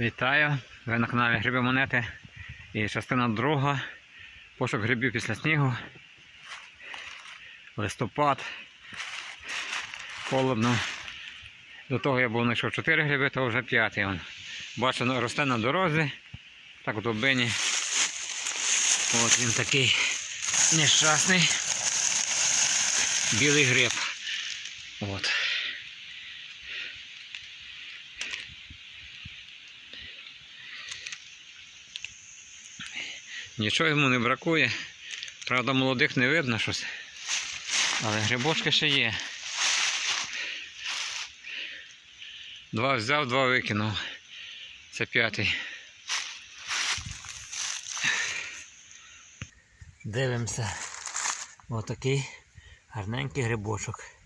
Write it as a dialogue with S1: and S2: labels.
S1: Вітаю! Ви на каналі Гриби Монети і частина друга. Пошук грибів після снігу. Листопад. Холодно. До того я був знайшов 4 гриби, то вже 5-й. Бачу, росте на дорозі. Так в довбині. От він такий нещасний. Білий гриб. От. Нічого йому не бракує. Правда, молодих не видно щось. Але грибочки ще є. 2 взяв, 2 викинув. Це 5-й. Дивимося. Отакий гарненький грибочок.